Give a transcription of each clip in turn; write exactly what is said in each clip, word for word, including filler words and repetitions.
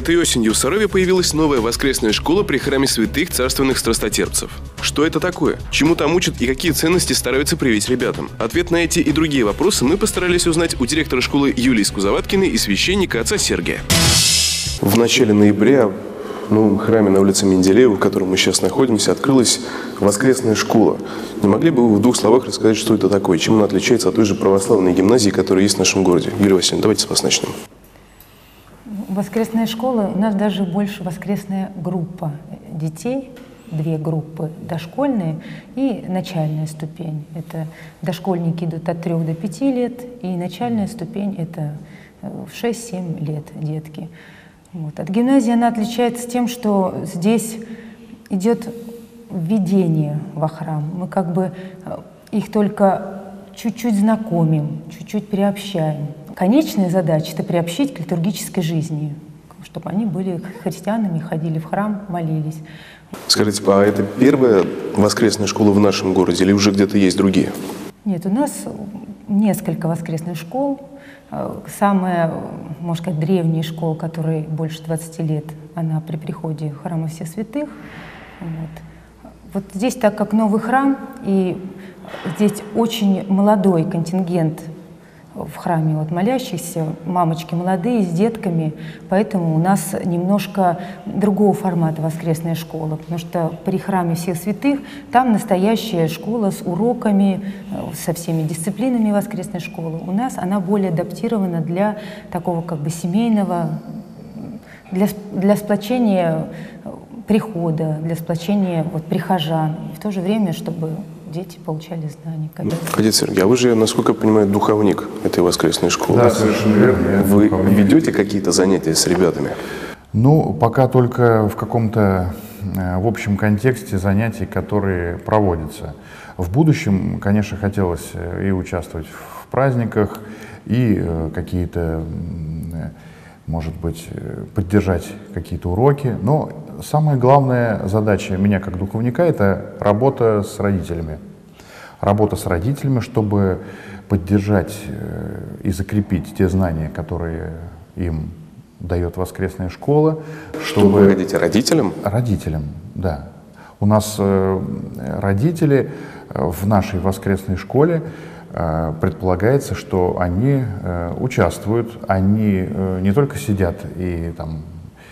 Этой осенью в Сарове появилась новая воскресная школа при храме святых царственных страстотерпцев. Что это такое? Чему там учат и какие ценности стараются привить ребятам? Ответ на эти и другие вопросы мы постарались узнать у директора школы Юлии Скузоваткиной и священника отца Сергия. В начале ноября в новом храме на улице Менделеева, в котором мы сейчас находимся, открылась воскресная школа. Не могли бы вы в двух словах рассказать, что это такое, чем она отличается от той же православной гимназии, которая есть в нашем городе? Юлия Васильевна, давайте с вас начнем. Воскресная школа, у нас даже больше воскресная группа детей, две группы, дошкольные и начальная ступень. Это дошкольники идут от трёх до пяти лет, и начальная ступень – это в шесть-семь лет детки. Вот. От гимназии она отличается тем, что здесь идет введение во храм. Мы как бы их только чуть-чуть знакомим, чуть-чуть приобщаем. Конечная задача – это приобщить к литургической жизни, чтобы они были христианами, ходили в храм, молились. Скажите, а это первая воскресная школа в нашем городе или уже где-то есть другие? Нет, у нас несколько воскресных школ. Самая, можно сказать, древняя школа, которой больше двадцати лет, она при приходе в храма Всех Святых. Вот. Вот здесь, так как новый храм, и здесь очень молодой контингент в храме вот, молящихся, мамочки молодые, с детками, поэтому у нас немножко другого формата воскресная школа, потому что при храме Всех Святых там настоящая школа с уроками, со всеми дисциплинами воскресной школы. У нас она более адаптирована для такого как бы семейного, для, для сплочения прихода, для сплочения вот, прихожан, и в то же время, чтобы дети получали знания. Отец Сергей, а вы же, насколько я понимаю, духовник этой воскресной школы. Да, совершенно верно. Вы духовник. Ведете какие-то занятия с ребятами? Ну, пока только в каком-то в общем контексте занятий, которые проводятся. В будущем, конечно, хотелось и участвовать в праздниках, и какие-то, может быть, поддержать какие-то уроки. Но самая главная задача меня как духовника – это работа с родителями. Работа с родителями, чтобы поддержать и закрепить те знания, которые им дает воскресная школа. Чтобы... Что вы говорите, родителям? Родителям, да. У нас родители в нашей воскресной школе предполагается, что они участвуют, они не только сидят и там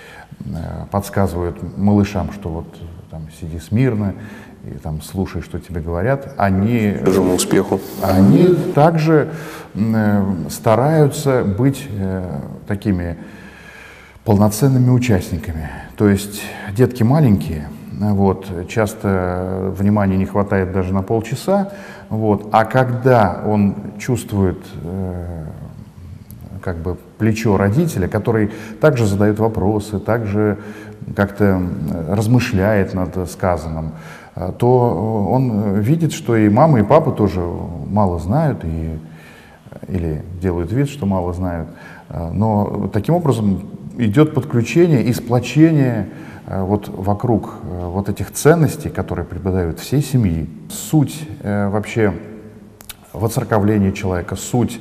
подсказывают малышам, что вот там сиди смирно и там слушай, что тебе говорят, они, Желаю успеху. Они также стараются быть такими полноценными участниками. То есть детки маленькие, вот, часто внимания не хватает даже на полчаса, вот, а когда он чувствует э, как бы плечо родителя, который также задает вопросы, также как-то размышляет над сказанным, то он видит, что и мама, и папа тоже мало знают, и, или делают вид, что мало знают. Но таким образом идет подключение и сплочение вот вокруг вот этих ценностей, которые преподают всей семьи. Суть вообще воцерковления человека, суть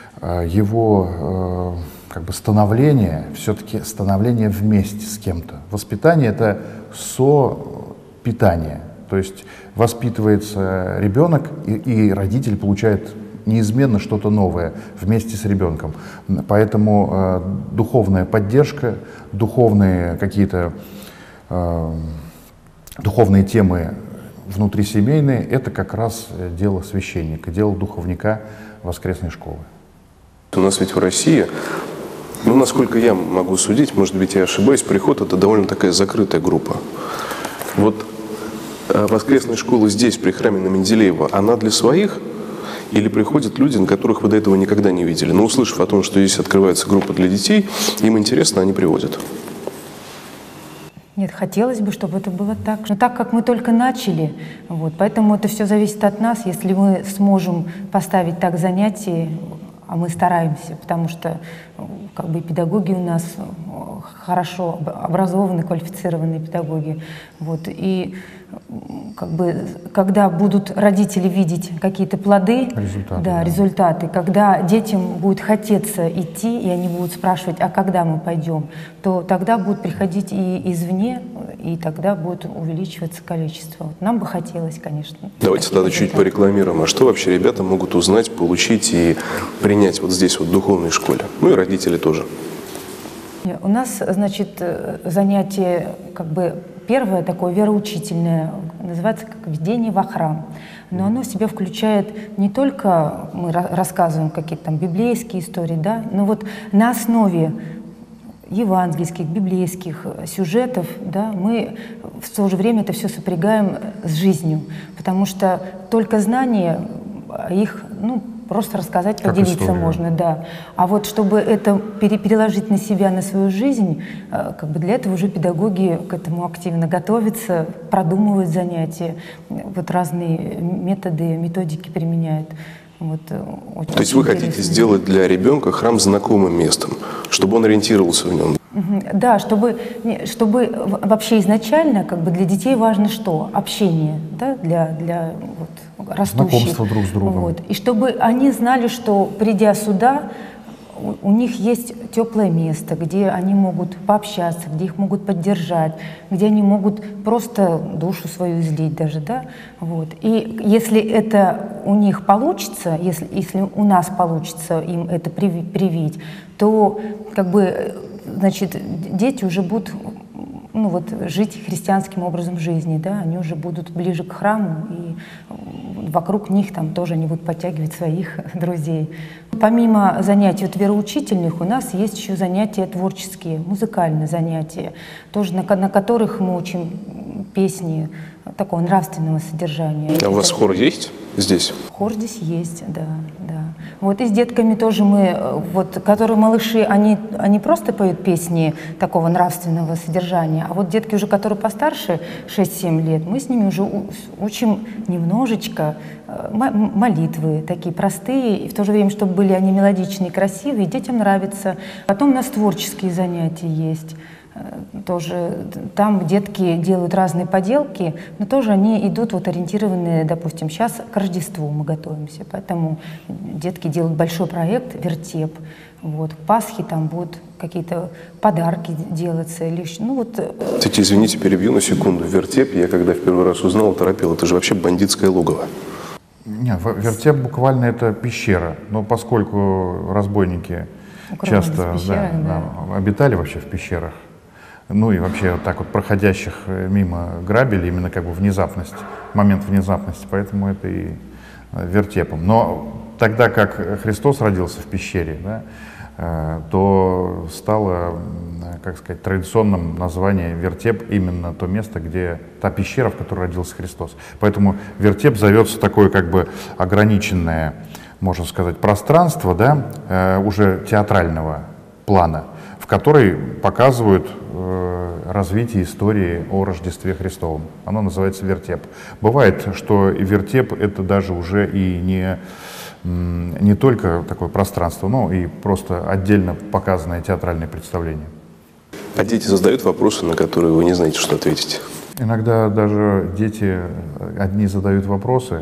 его как бы становления, все-таки становление вместе с кем-то. Воспитание — это сопитание, то есть воспитывается ребенок, и, и родитель получает неизменно что-то новое вместе с ребенком. Поэтому э, духовная поддержка, духовные какие-то э, духовные темы внутрисемейные — это как раз дело священника, дело духовника воскресной школы. У нас ведь в России, ну, насколько я могу судить, может быть, я ошибаюсь, приход — это довольно такая закрытая группа. Вот воскресная школа здесь, при храме на Менделеева, она для своих? Или приходят люди, на которых вы до этого никогда не видели? Но услышав о том, что здесь открывается группа для детей, им интересно, они приводят. Нет, хотелось бы, чтобы это было так. Но так как мы только начали, вот, поэтому это все зависит от нас. Если мы сможем поставить так занятия, а мы стараемся, потому что как бы педагоги у нас хорошо образованные, квалифицированные педагоги. Вот, и как бы, когда будут родители видеть какие-то плоды, результаты, да, да. результаты, когда детям будет хотеться идти, и они будут спрашивать, а когда мы пойдем, то тогда будут приходить и извне, и тогда будет увеличиваться количество. Вот нам бы хотелось, конечно. Давайте тогда чуть порекламируем. А что вообще ребята могут узнать, получить и принять вот здесь, вот в духовной школе? Ну и родители тоже. У нас, значит, занятие, как бы, первое такое вероучительное, называется как «Введение во храм». Но оно в себя включает не только, мы рассказываем какие-то там библейские истории, да, но вот на основе евангельских, библейских сюжетов, да, мы в то же время это все сопрягаем с жизнью, потому что только знание их, ну, просто рассказать, как поделиться история. можно, да. А вот чтобы это переложить на себя, на свою жизнь, как бы для этого уже педагоги к этому активно готовятся, продумывают занятия, вот разные методы, методики применяют. Вот, очень То есть вы интересно. хотите сделать для ребенка храм знакомым местом, чтобы он ориентировался в нем? Да, чтобы, чтобы вообще изначально как бы для детей важно что? Общение, да, для, для вот, растущих. Знакомство друг с другом. Вот. И чтобы они знали, что придя сюда, у, у них есть теплое место, где они могут пообщаться, где их могут поддержать, где они могут просто душу свою излить даже, да, вот. И если это у них получится, если, если у нас получится им это привить, то как бы, значит, дети уже будут, ну, вот, жить христианским образом жизни, да, они уже будут ближе к храму, и вокруг них там тоже они будут подтягивать своих друзей. Помимо занятий вот, вероучительных, у нас есть еще занятия творческие, музыкальные занятия, тоже на, на которых мы учим песни такого нравственного содержания. А у вас хор есть здесь? Хор здесь есть, да, да. Вот и с детками тоже мы, вот, которые малыши, они, они просто поют песни такого нравственного содержания, а вот детки уже, которые постарше, шесть-семь лет, мы с ними уже учим немножечко молитвы, такие простые, и в то же время, чтобы были они мелодичные, красивые, детям нравится. Потом у нас творческие занятия есть. Тоже там детки делают разные поделки, но тоже они идут вот ориентированные, допустим, сейчас к Рождеству мы готовимся, поэтому детки делают большой проект «Вертеп». Вот, к Пасхе там будут какие-то подарки делаться. Или, ну, вот. Кстати, извините, перебью на секунду. Вертеп, я когда в первый раз узнал, торопил, это же вообще бандитское логово. Нет, вертеп буквально это пещера, но поскольку разбойники часто пещерах, да, да. Да, обитали вообще в пещерах, ну и вообще вот так вот проходящих мимо грабили, именно как бы внезапность, момент внезапности, поэтому это и вертепом. Но тогда как Христос родился в пещере, да, то стало, как сказать, традиционным название вертеп именно то место, где та пещера, в которой родился Христос. Поэтому вертеп зовется такое как бы ограниченное, можно сказать, пространство, да, уже театрального плана, в которой показывают э, развитие истории о Рождестве Христовом. Оно называется вертеп. Бывает, что вертеп это даже уже и не, не только такое пространство, но и просто отдельно показанное театральное представление. А дети задают вопросы, на которые вы не знаете, что ответить? Иногда даже дети одни задают вопросы,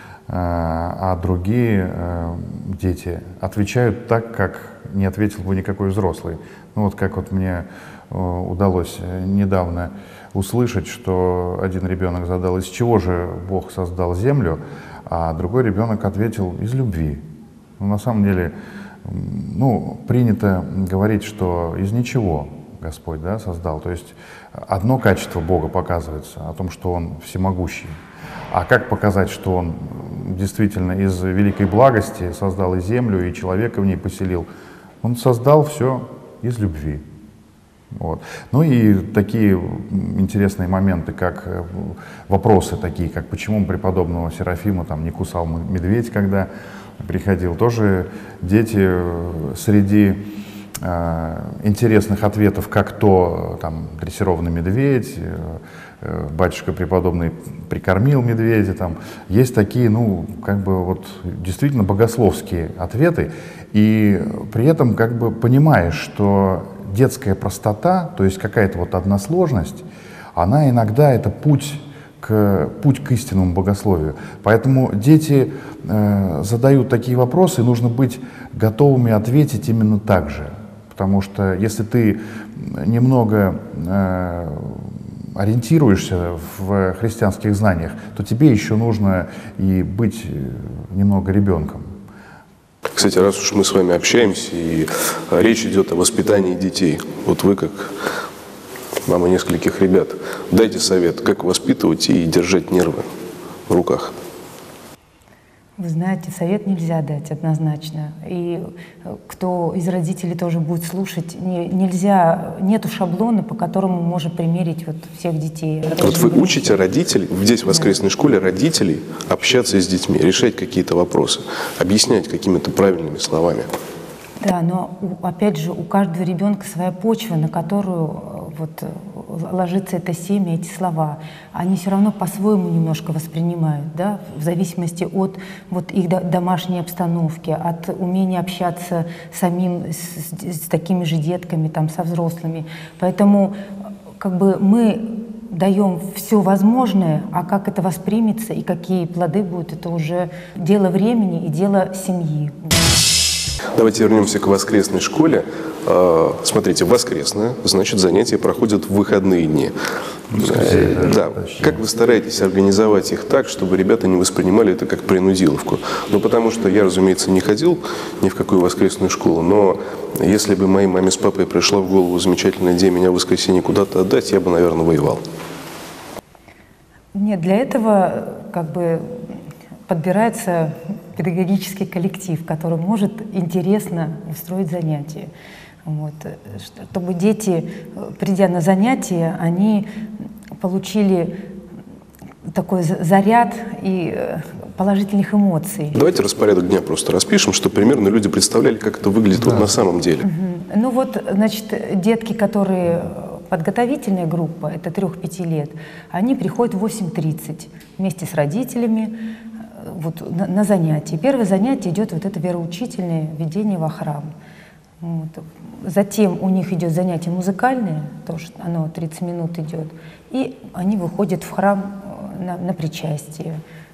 а другие дети отвечают так, как не ответил бы никакой взрослый. Ну вот как вот мне удалось недавно услышать, что один ребенок задал, из чего же Бог создал землю, а другой ребенок ответил, из любви. Но на самом деле, ну, принято говорить, что из ничего Господь, да, создал. То есть одно качество Бога показывается, о том, что Он всемогущий. А как показать, что Он действительно из великой благости создал и землю, и человека в ней поселил? Он создал все из любви. Вот. Ну и такие интересные моменты, как вопросы такие, как почему преподобного Серафима там не кусал медведь, когда приходил. Тоже дети среди э, интересных ответов, как то там, дрессированный медведь, э, батюшка преподобный прикормил медведя. Там. Есть такие, ну, как бы вот действительно богословские ответы. И при этом как бы понимаешь, что детская простота, то есть какая-то вот односложность, она иногда это путь к, путь к истинному богословию. Поэтому дети э, задают такие вопросы, и нужно быть готовыми ответить именно так же. Потому что если ты немного э, ориентируешься в христианских знаниях, то тебе еще нужно и быть немного ребенком. Кстати, раз уж мы с вами общаемся, и речь идет о воспитании детей, вот вы как мама нескольких ребят, дайте совет, как воспитывать и держать нервы в руках. Вы знаете, совет нельзя дать однозначно. И кто из родителей тоже будет слушать, не, нельзя, нету шаблона, по которому можно примерить вот всех детей. Вот вы учите родителей, здесь в воскресной школе родителей общаться с детьми, решать какие-то вопросы, объяснять какими-то правильными словами. Да, но опять же у каждого ребенка своя почва, на которую вот ложится это семя, эти слова. Они все равно по-своему немножко воспринимают, да, в зависимости от вот их домашней обстановки, от умения общаться самим с, с такими же детками, там, со взрослыми. Поэтому как бы мы даем все возможное, а как это воспримется и какие плоды будут, это уже дело времени и дело семьи. Давайте вернемся к воскресной школе. Смотрите, воскресная, значит, занятия проходят в выходные дни. Да. Как вы стараетесь организовать их так, чтобы ребята не воспринимали это как принудиловку? Ну, потому что я, разумеется, не ходил ни в какую воскресную школу, но если бы моей маме с папой пришла в голову замечательная идея меня в воскресенье куда-то отдать, я бы, наверное, воевал. Нет, для этого как бы подбирается педагогический коллектив, который может интересно устроить занятия. Вот. Чтобы дети, придя на занятия, они получили такой заряд и положительных эмоций. Давайте распорядок дня просто распишем, чтобы примерно люди представляли, как это выглядит да. вот на самом деле. Угу. Ну вот, значит, детки, которые подготовительная группа, это трёх-пяти лет, они приходят в восемь тридцать вместе с родителями вот, на, на занятия. Первое занятие идет вот это вероучительное введение во храм. Вот. Затем у них идет занятие музыкальное, тоже оно тридцать минут идет, и они выходят в храм на, на причастие.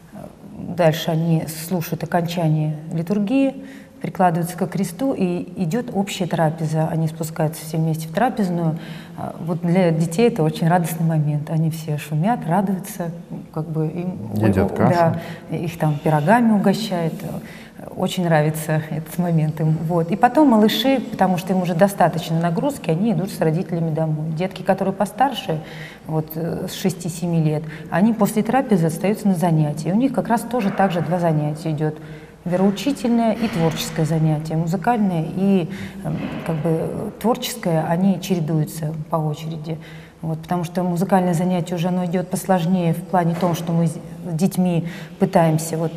Дальше они слушают окончание литургии, прикладываются ко кресту, и идет общая трапеза. Они спускаются все вместе в трапезную. Вот для детей это очень радостный момент. Они все шумят, радуются, как бы им, едят кашу. Да, их там пирогами угощают. Очень нравится этот момент им. Вот. И потом малыши, потому что им уже достаточно нагрузки, они идут с родителями домой. Детки, которые постарше, вот, с шести-семи лет, они после трапезы остаются на занятии. У них как раз тоже так же два занятия идет. Вероучительное и творческое занятие, музыкальное и как бы творческое, они чередуются по очереди. Вот, потому что музыкальное занятие уже оно идет посложнее в плане том, что мы с детьми пытаемся вот,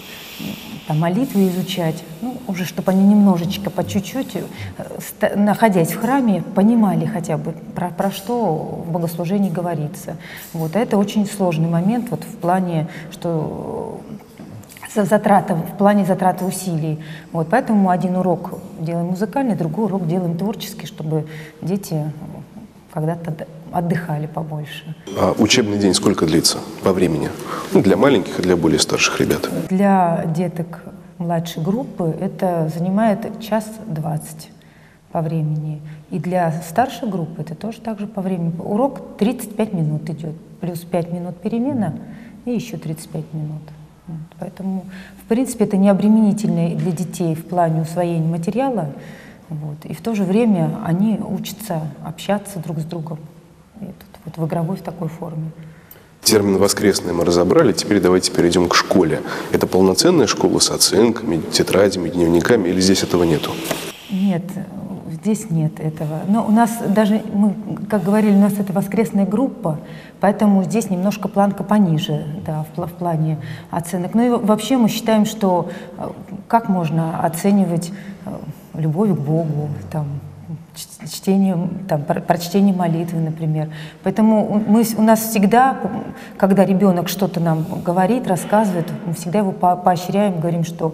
там, молитвы изучать, ну, уже чтобы они немножечко, по чуть-чуть, находясь в храме, понимали хотя бы, про, про что в богослужении говорится. Вот, а это очень сложный момент вот, в плане, что затраты, в плане затраты усилий. Вот, поэтому один урок делаем музыкальный, другой урок делаем творческий, чтобы дети когда-то отдыхали побольше. А учебный день сколько длится по времени? Ну, для маленьких и для более старших ребят. Для деток младшей группы это занимает час двадцать по времени. И для старшей группы это тоже так же по времени. Урок тридцать пять минут идет, плюс пять минут перемена и еще тридцать пять минут. Вот. Поэтому, в принципе, это не обременительно для детей в плане усвоения материала. Вот. И в то же время они учатся общаться друг с другом. И тут, вот в игровой в такой форме. Термин «воскресный» мы разобрали, теперь давайте перейдем к школе. Это полноценная школа с оценками, тетрадями, дневниками, или здесь этого нету? Нет, здесь нет этого. Но у нас даже, мы, как говорили, у нас это воскресная группа, поэтому здесь немножко планка пониже, да, в, в плане оценок. Ну и вообще мы считаем, что как можно оценивать любовь к Богу, там, чтение, там, прочтение молитвы, например. Поэтому мы, у нас всегда, когда ребенок что-то нам говорит, рассказывает, мы всегда его поощряем, говорим, что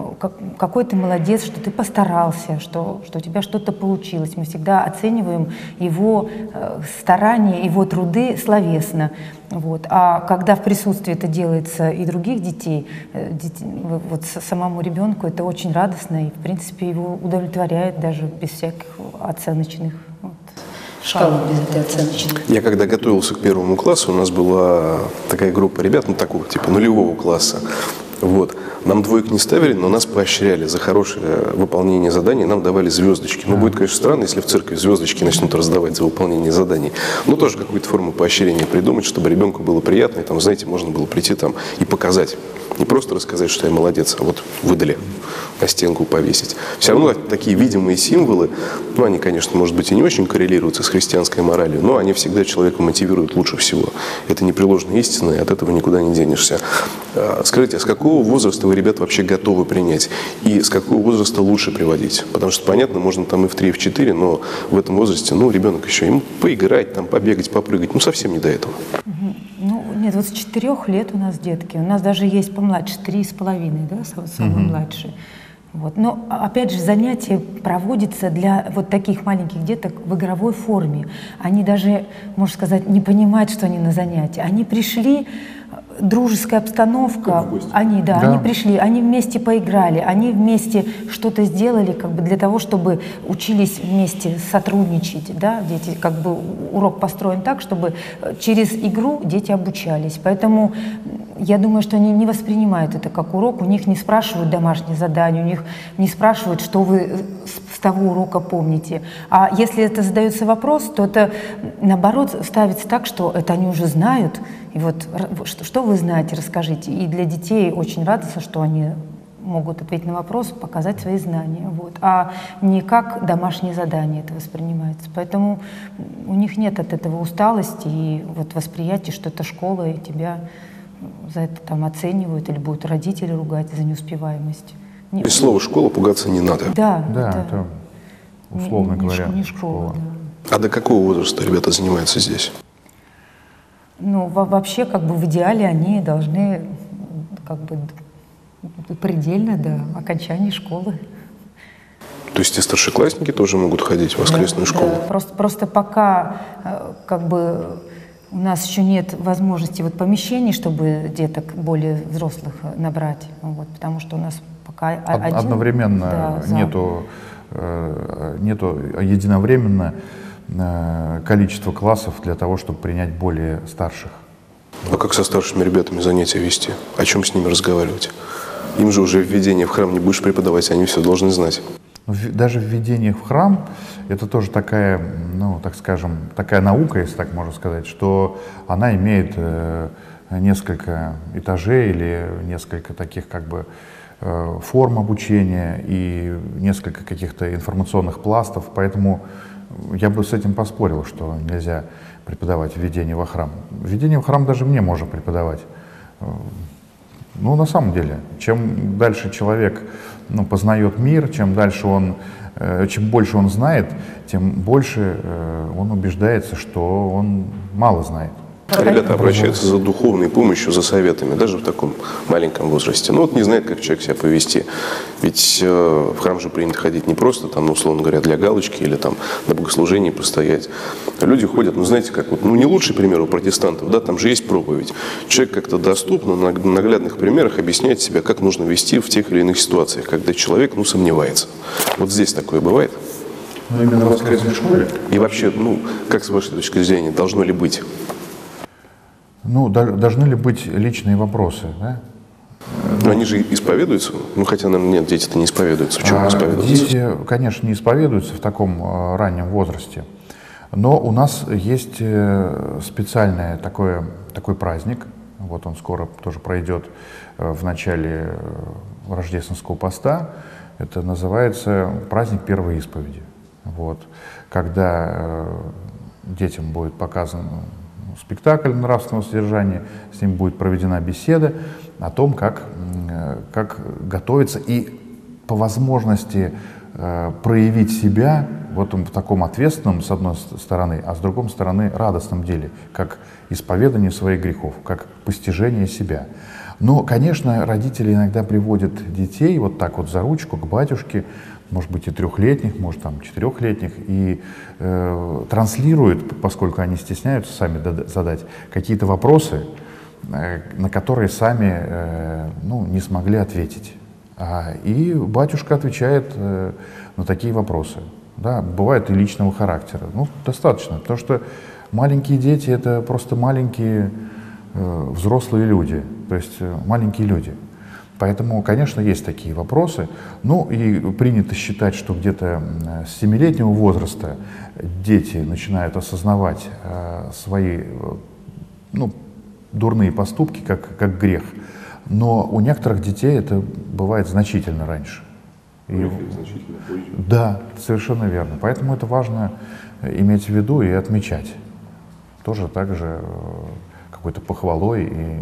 какой ты молодец, что ты постарался, что, что у тебя что-то получилось. Мы всегда оцениваем его старания, его труды словесно. Вот. А когда в присутствии это делается и других детей, детей, вот самому ребенку это очень радостно и, в принципе, его удовлетворяет даже без всяких оценочных. Вот. Шкалу без этой оценочной. Я когда готовился к первому классу, у нас была такая группа ребят, ну такого типа нулевого класса. Вот. Нам двоек не ставили, но нас поощряли за хорошее выполнение заданий, нам давали звездочки. Ну, будет, конечно, странно, если в церкви звездочки начнут раздавать за выполнение заданий. Но тоже какую-то форму поощрения придумать, чтобы ребенку было приятно, и там, знаете, можно было прийти там и показать. Не просто рассказать, что я молодец, а вот выдали, на стенку повесить. Все равно такие видимые символы, ну, они, конечно, может быть, и не очень коррелируются с христианской моралью, но они всегда человека мотивируют лучше всего. Это непреложная истина, и от этого никуда не денешься. Скажите, а с какого возраста вы ребят вообще готовы принять? И с какого возраста лучше приводить? Потому что, понятно, можно там и в три, и в четыре, но в этом возрасте, ну, ребенок еще, ему поиграть, там, побегать, попрыгать, ну, совсем не до этого. Ну, нет, вот с четырех лет у нас детки. У нас даже есть помладше, три с половиной, да, самый mm-hmm. младший. Вот. Но, опять же, занятие проводится для вот таких маленьких деток в игровой форме. Они даже, можно сказать, не понимают, что они на занятии. Они пришли, дружеская обстановка, они, да, да. они пришли, они вместе поиграли, они вместе что-то сделали как бы для того, чтобы учились вместе сотрудничать, да, дети, как бы урок построен так, чтобы через игру дети обучались. Поэтому я думаю, что они не воспринимают это как урок, у них не спрашивают домашние задания, у них не спрашивают, что вы с того урока помните. А если это задается вопрос, то это, наоборот, ставится так, что это они уже знают. И вот что, что вы знаете, расскажите. И для детей очень радостно, что они могут ответить на вопрос, показать свои знания. Вот. А не как домашнее задание это воспринимается. Поэтому у них нет от этого усталости и вот восприятия, что это школа, и тебя за это там оценивают, или будут родители ругать за неуспеваемость. Без слова «школа» пугаться не надо. Да, да это, это условно не, говоря, не школа. школа. Да. А до какого возраста ребята занимаются здесь? Ну, вообще, как бы в идеале они должны как бы предельно до окончания школы. То есть и старшеклассники тоже могут ходить в воскресную да, школу? Да. Просто, просто пока как бы у нас еще нет возможности вот помещений, чтобы деток более взрослых набрать, вот, потому что у нас пока Од, один... Одновременно да, нету, э, нету единовременно э, количество классов для того, чтобы принять более старших. А как со старшими ребятами занятия вести? О чем с ними разговаривать? Им же уже введение в храм не будешь преподавать, они все должны знать. Даже введение в храм — это тоже такая, ну, так скажем, такая наука, если так можно сказать, что она имеет э, несколько этажей или несколько таких как бы э, форм обучения и несколько каких-то информационных пластов, поэтому я бы с этим поспорил, что нельзя преподавать введение во храм. Введение в храм даже мне можно преподавать. Ну, на самом деле, чем дальше человек ну, познает мир, чем дальше он, э, чем больше он знает, тем больше э, он убеждается, что он мало знает. Ребята обращаются за духовной помощью, за советами, даже в таком маленьком возрасте. Ну вот не знает, как человек себя повести. Ведь э, в храм же принято ходить не просто, там, ну, условно говоря, для галочки или там на богослужении постоять. Люди ходят, ну знаете, как вот, ну не лучший пример у протестантов, да, там же есть проповедь. Человек как-то доступно, на наглядных примерах объясняет себя, как нужно вести в тех или иных ситуациях, когда человек, ну, сомневается. Вот здесь такое бывает? Ну, именно в воскресной школе? И вообще, ну, как с вашей точки зрения, должно ли быть? Ну, должны ли быть личные вопросы, да? Но они же исповедуются? Ну, хотя, наверное, нет, дети-то не исповедуются. В чем а, исповедуются? Дети, конечно, не исповедуются в таком uh, раннем возрасте. Но у нас есть uh, специальный такой, такой праздник. Вот он скоро тоже пройдет uh, в начале uh, рождественского поста. Это называется праздник первой исповеди. Вот. Когда uh, детям будет показан спектакль нравственного содержания, с ним будет проведена беседа о том, как, как готовиться и по возможности э, проявить себя вот в таком ответственном, с одной стороны, а с другой стороны, радостном деле, как исповедание своих грехов, как постижение себя. Но, конечно, родители иногда приводят детей вот так вот за ручку к батюшке, может быть, и трехлетних, может, там, четырехлетних, и э, транслируют, поскольку они стесняются сами задать какие-то вопросы, э, на которые сами э, ну, не смогли ответить. А, и батюшка отвечает э, на такие вопросы. Да, бывает и личного характера. Ну, достаточно, потому что маленькие дети — это просто маленькие э, взрослые люди, то есть э, маленькие люди. Поэтому, конечно, есть такие вопросы. Ну и принято считать, что где-то с семилетнего возраста дети начинают осознавать э, свои э, ну, дурные поступки как, как грех. Но у некоторых детей это бывает значительно раньше. И, значительно позже. Да, совершенно верно. Поэтому это важно иметь в виду и отмечать. Тоже также э, какой-то похвалой и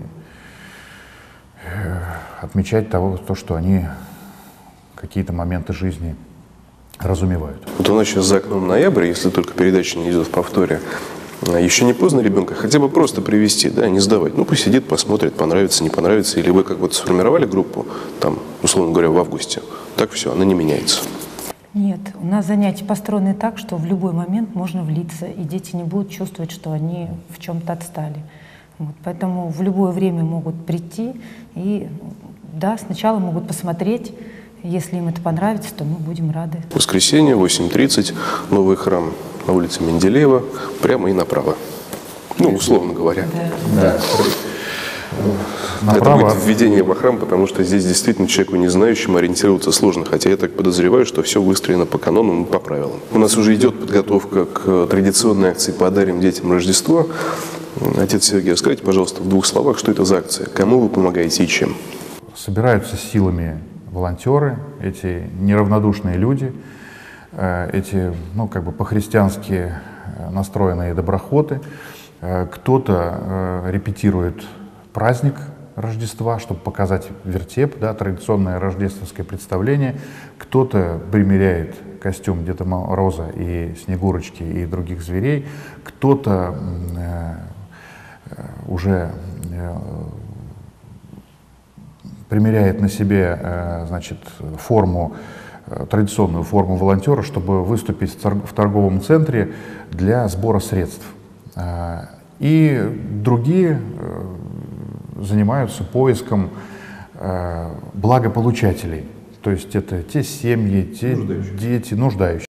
отмечать того, то, что они какие-то моменты жизни разумевают. Вот у нас сейчас за окном ноябрь, если только передача не идет в повторе. Еще не поздно ребенка хотя бы просто привести, да, не сдавать. Ну, посидит, посмотрит, понравится, не понравится. Или вы как вот сформировали группу, там, условно говоря, в августе. Так все, она не меняется. Нет, у нас занятия построены так, что в любой момент можно влиться, и дети не будут чувствовать, что они в чем-то отстали. Вот, поэтому в любое время могут прийти и, да, сначала могут посмотреть. Если им это понравится, то мы будем рады. Воскресенье, восемь тридцать, новый храм на улице Менделеева, прямо и направо. Ну, условно говоря. Да. Да. Это будет введение во храм, потому что здесь действительно человеку не знающему ориентироваться сложно. Хотя я так подозреваю, что все выстроено по канонам и по правилам. У нас уже идет подготовка к традиционной акции «Подарим детям Рождество». Отец Сергей, расскажите, пожалуйста, в двух словах, что это за акция, кому вы помогаете и чем? Собираются силами волонтеры, эти неравнодушные люди, эти, ну, как бы по-христиански настроенные доброхоты. Кто-то репетирует праздник Рождества, чтобы показать вертеп, да, традиционное рождественское представление. Кто-то примеряет костюм Деда Мороза и Снегурочки и других зверей. Кто-то э, уже э, примеряет на себе э, значит, форму, э, традиционную форму волонтера, чтобы выступить в торговом центре для сбора средств. Э, и другие э, занимаются поиском э, благополучателей. То есть это те семьи, те нуждающиеся. дети, нуждающиеся.